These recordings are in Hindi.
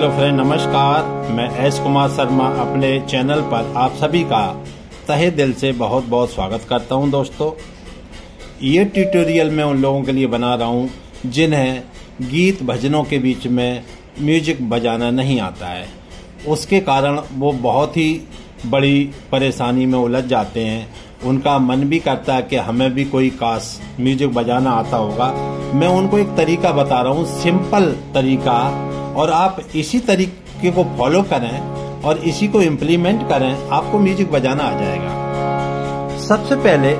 हेलो फ्रेंड, नमस्कार। मैं एस कुमार शर्मा अपने चैनल पर आप सभी का तहे दिल से बहुत बहुत स्वागत करता हूं। दोस्तों, ये ट्यूटोरियल मैं उन लोगों के लिए बना रहा हूं जिन्हें गीत भजनों के बीच में म्यूजिक बजाना नहीं आता है। उसके कारण वो बहुत ही बड़ी परेशानी में उलझ जाते हैं। उनका मन भी करता है कि हमें भी कोई काश म्यूजिक बजाना आता होगा। मैं उनको एक तरीका बता रहा हूँ, सिंपल तरीका, और आप इसी तरीके को फॉलो करें और इसी को इम्प्लीमेंट करें, आपको म्यूजिक बजाना आ जाएगा। सबसे पहले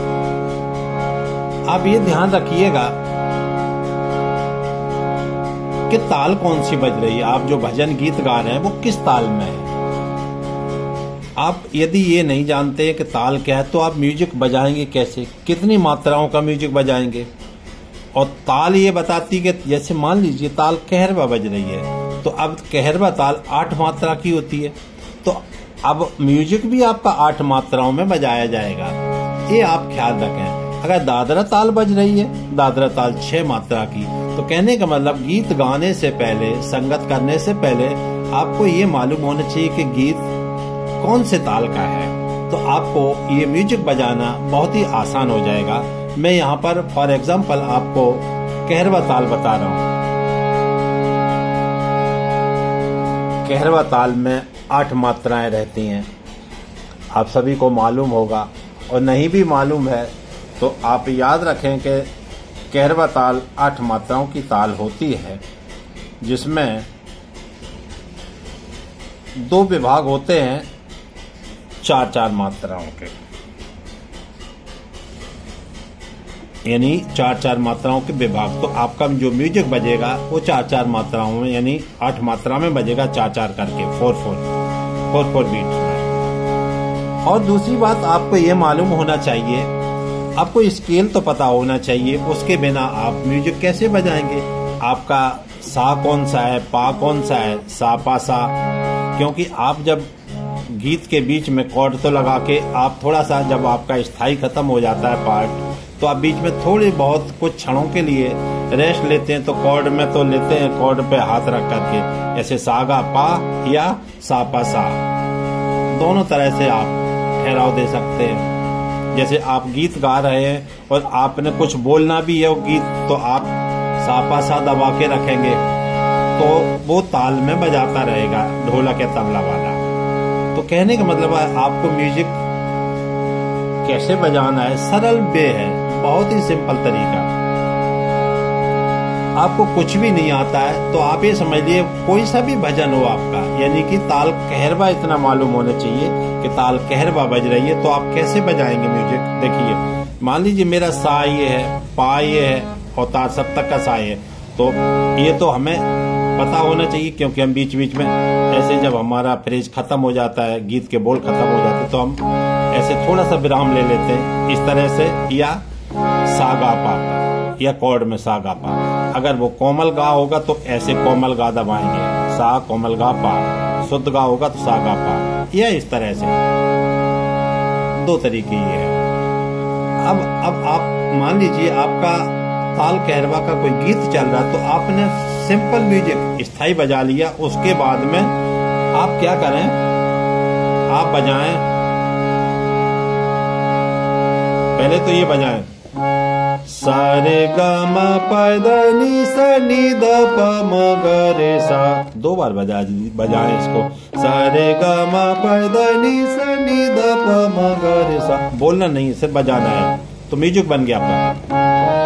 आप ये ध्यान रखिएगा कि ताल कौन सी बज रही है। आप जो भजन गीत गा रहे हैं वो किस ताल में है। आप यदि ये नहीं जानते कि ताल क्या है तो आप म्यूजिक बजाएंगे कैसे, कितनी मात्राओं का म्यूजिक बजाएंगे। और ताल ये बताती कि जैसे मान लीजिए ताल कहरवा बज रही है तो अब कहरवा ताल 8 मात्रा की होती है, तो अब म्यूजिक भी आपका 8 मात्राओं में बजाया जाएगा। ये आप ख्याल रखें। अगर दादरा ताल बज रही है, दादरा ताल 6 मात्रा की, तो कहने का मतलब गीत गाने से पहले, संगत करने से पहले आपको ये मालूम होना चाहिए कि गीत कौन से ताल का है, तो आपको ये म्यूजिक बजाना बहुत ही आसान हो जाएगा। मैं यहाँ पर फॉर एग्जाम्पल आपको कहरवा ताल बता रहा हूँ। कहरवा ताल में 8 मात्राएं रहती हैं, आप सभी को मालूम होगा, और नहीं भी मालूम है तो आप याद रखें कि कहरवा ताल 8 मात्राओं की ताल होती है, जिसमें 2 विभाग होते हैं 4-4 मात्राओं के, यानी 4-4 मात्राओं के विभाग। तो आपका जो म्यूजिक बजेगा वो 4-4 मात्राओं में, यानी 8 मात्रा में बजेगा, 4-4 करके, 4-4 बीट में। और दूसरी बात आपको ये मालूम होना चाहिए, आपको स्केल तो पता होना चाहिए, उसके बिना आप म्यूजिक कैसे बजाएंगे। आपका सा कौन सा है, पा कौन सा है, सा पा सा, क्योंकि आप जब गीत के बीच में कॉर्ड तो लगा के आप थोड़ा सा, जब आपका स्थाई खत्म हो जाता है पार्ट, तो आप बीच में थोड़ी बहुत कुछ क्षणों के लिए रेस्ट लेते हैं, तो कॉर्ड में तो लेते हैं, कॉर्ड पे हाथ रख करके, ऐसे सागा पा या सा पा सा, दोनों तरह से आप ठहराव दे सकते हैं। जैसे आप गीत गा रहे हैं और आपने कुछ बोलना भी है वो गीत, तो आप सा पा सा दबा के रखेंगे तो वो ताल में बजाता रहेगा, ढोलक या तबला वाला। तो कहने का मतलब है आपको म्यूजिक कैसे बजाना है, सरल वे है, बहुत ही सिंपल तरीका। आपको कुछ भी नहीं आता है तो आप ये समझ लिए कोई सा भी भजन हो आपका, यानी कि ताल कहरवा इतना मालूम होना चाहिए कि ताल कहरवा बज रही है, तो आप कैसे बजाएंगे म्यूजिक। देखिए, मान लीजिए मेरा सा ये है, पा ये है और तार सप्तक का सा है, तो ये तो हमें पता होना चाहिए, क्योंकि हम बीच बीच में ऐसे जब हमारा फ्रेज खत्म हो जाता है, गीत के बोल खत्म हो जाते हैं, तो हम ऐसे थोड़ा सा विराम ले लेते हैं इस तरह से, या सा गा पा, या कॉर्ड में सा गा पा। अगर वो कोमल गा होगा तो ऐसे कोमल गा दबाएंगे, सा कोमल गा पा। शुद्ध गा होगा तो सा गा पा, या इस तरह से 2 तरीके ये है। अब आप मान लीजिए आपका ताल कहरवा का कोई गीत चल रहा है, तो आपने सिंपल म्यूजिक स्थाई बजा लिया। उसके बाद में आप क्या करें, आप बजाएं, पहले तो ये बजाएं, सारे ग म प द नि सा नि द प म ग रे सा। 2 बार बजाएं इसको, सारे ग म प द नि सा नि द प म ग रे सा। बोलना नहीं, सिर्फ बजाना है, तो म्यूजिक बन गया आपका।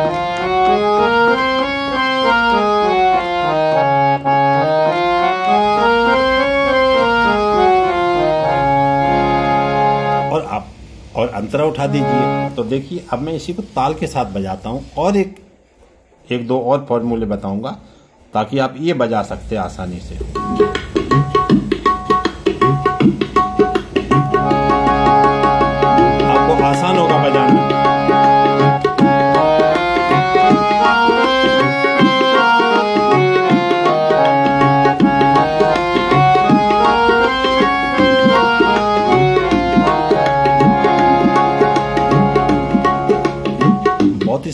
और अंतरा उठा दीजिए। तो देखिए, अब मैं इसी को ताल के साथ बजाता हूं, और एक 2 और फॉर्मूले बताऊंगा ताकि आप ये बजा सकते हैं आसानी से। आपको आसान होगा बजाना।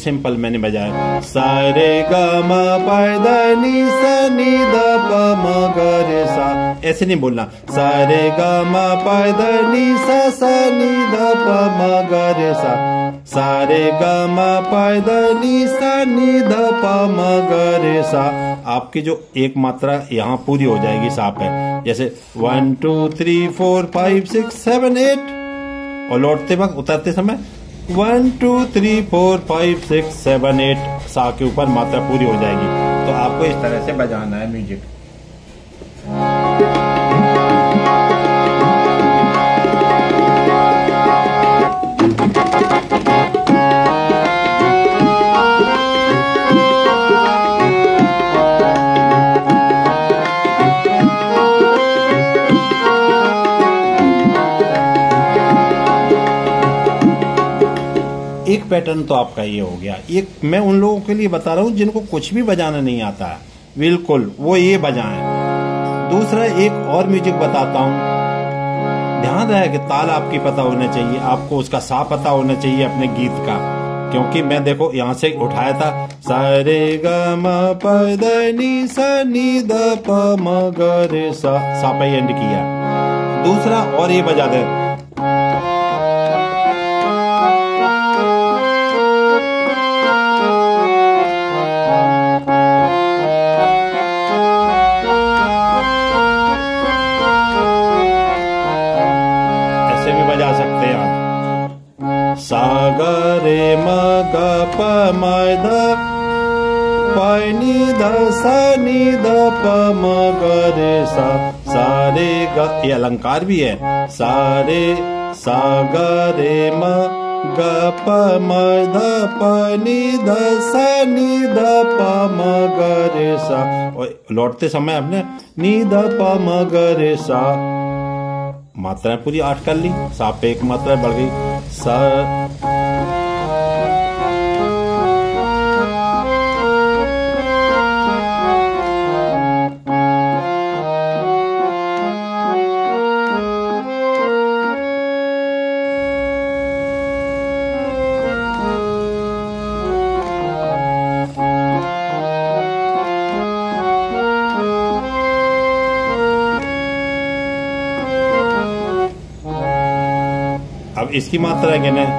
सिंपल मैंने बजाया, सा रे ग म प ध नि सा नि ध प म ग रे सा, ऐसे नहीं बोलना, सा रे ग म प ध नि सा नि ध प म ग रे सा, सा रे ग म प ध नि ध प म ग रे सा। आपकी जो एक मात्रा यहाँ पूरी हो जाएगी सा पे, जैसे 1 2 3 4 5 6 7 8, और लौटते वक्त उतरते समय 1 2 3 4 5 6 7 8, सा के ऊपर मात्रा पूरी हो जाएगी। तो आपको इस तरह से बजाना है म्यूजिक। एक पैटर्न तो आपका ये हो गया। एक मैं उन लोगों के लिए बता रहा हूं जिनको कुछ भी बजाना नहीं आता है, बिल्कुल वो ये बजाएं। दूसरा एक और म्यूजिक बताता हूं, ध्यान रहे कि ताल आपकी पता होना चाहिए, आपको उसका सा पता होना चाहिए अपने गीत का। क्योंकि मैं देखो यहां से उठाया था, सा रे ग म प ध नि ध प म ग रे सा पे एंड किया। दूसरा और ये बजा दे, बजा सकते हैं आप, सा ग रे म ग प म ध प नि ध सा नि ध प म ग रे सा, सा रे ग, ये अलंकार भी है, सा ग रे म ग प म ध प नि ध सा नि ध प म ग रे सा, और लौटते समय आपने नि ध प म ग रे सा। मात्राएं पूरी 8 कर ली, सा पे एक मात्रा बढ़ गई, सा अब इसकी मात्रा क्या है,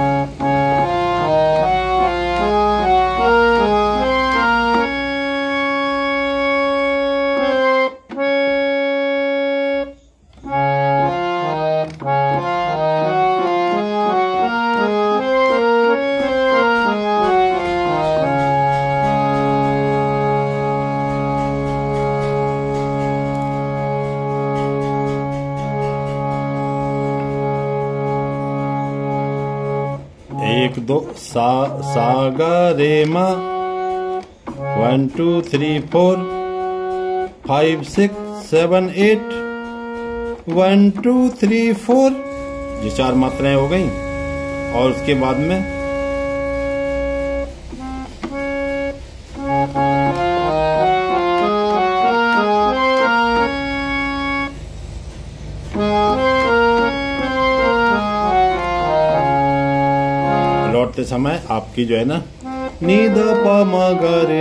एक दो सा ग रे म 1 2 3 4 5 6 7 8 1 2 3 4, ये 4 मात्राएं हो गई। और उसके बाद में लौटते समय आपकी जो है ना नि ध प म ग रे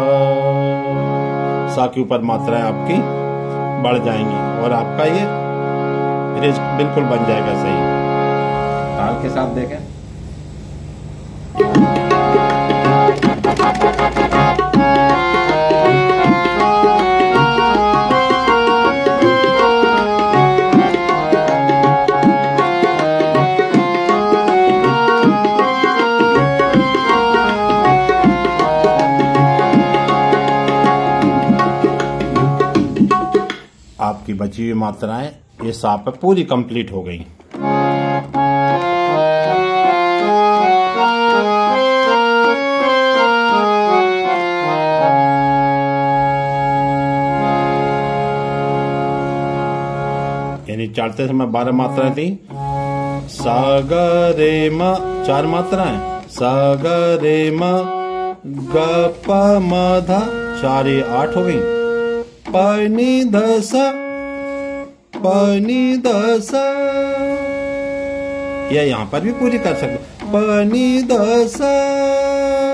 सा के ऊपर मात्राएं आपकी बढ़ जाएंगी और आपका ये रेज बिल्कुल बन जाएगा सही। ताल के साथ देखें, आपकी बची हुई मात्राएं ये सा पे पूरी कंप्लीट हो गई। यानी चढ़ते समय 12 मात्राएं थी, सा ग रे म 4 मात्राएं, सा ग रे म ग प म ध 4 ये 8 हो गई, प नि ध सा प नि ध सा, या यहाँ पर भी पूरी कर सकते, प नि ध सा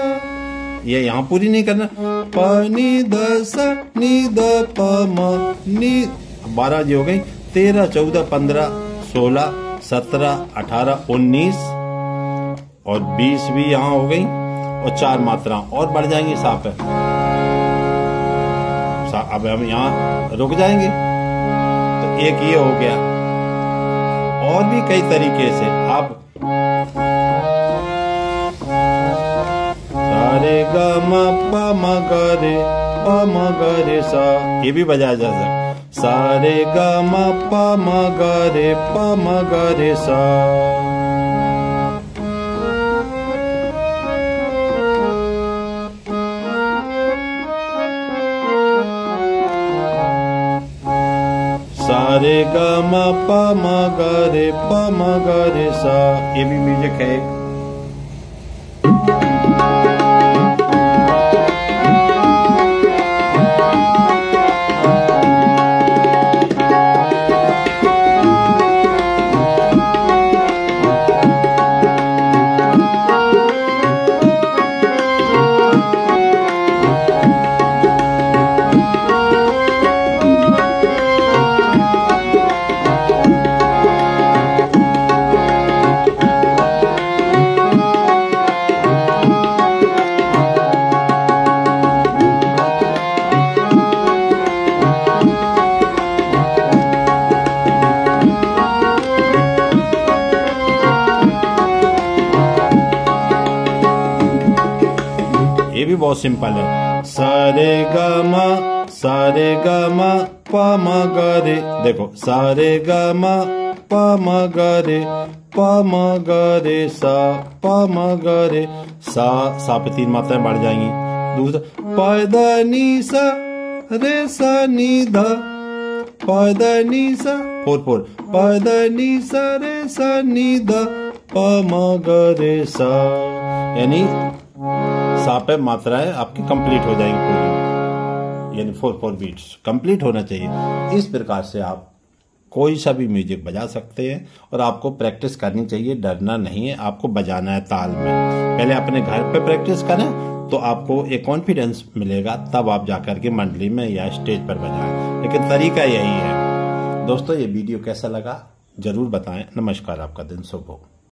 ये यहाँ पूरी नहीं करना। प नी द सा नी द प म नी, 12 जी हो गई। 13 14 15 16 17 18 19 और 20 भी यहाँ हो गई और 4 मात्रा और बढ़ जाएंगी सा पे। अब हम यहाँ रुक जाएंगे। तो एक ये हो गया। और भी कई तरीके से आप सारे ग म प म ग रे प म ग रे सा, ये भी बजाया जा सकता। सारे ग म प म ग रे प म ग रे सा। सारे ग म प म ग रे प म ग रे सा, ये भी म्यूजिक है। ये भी बहुत सिंपल है। सारे ग म प म ग रे, देखो सारे ग म प म ग रे प म ग रे सा प म ग रे सा पे 3 मात्राएं बढ़ जाएंगी। दूसरा प द नी सा रे सा नी ध, प द नी सा 4 4 प द नी सा रे सा नी ध प म ग रे सा, यानी सा पे मात्राएं आपकी कंप्लीट हो जाएंगी पूरी, यानी 4 4 बीट्स कंप्लीट होना चाहिए। इस प्रकार से आप कोई सा भी म्यूजिक बजा सकते हैं और आपको प्रैक्टिस करनी चाहिए, डरना नहीं है, आपको बजाना है ताल में। पहले अपने घर पे प्रैक्टिस करें तो आपको एक कॉन्फिडेंस मिलेगा, तब आप जाकर के मंडली में या स्टेज पर बजाएं। लेकिन तरीका यही है। दोस्तों, ये वीडियो कैसा लगा जरूर बताएं। नमस्कार, आपका दिन शुभ हो।